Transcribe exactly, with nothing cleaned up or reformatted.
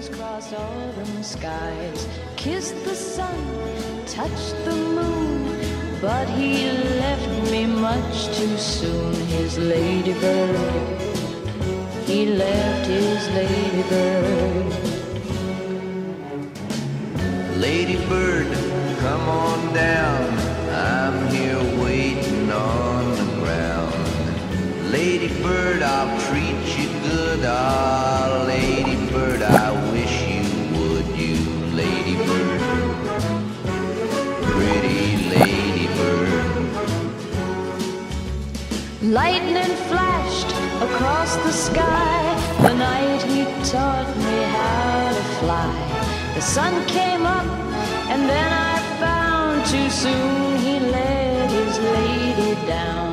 rainbows crossed autumn skies, kissed the sun, touched the moon, but he left me much too soon. His ladybird, he left his ladybird. Ladybird, come on down, I'm here waiting on the ground. Ladybird, I'll treat you good. Ah, ladybird, I wish you would. You ladybird, pretty ladybird. Lightning flashed across the sky the night he taught me how to fly. The sun came up and then I found too soon he let his lady down.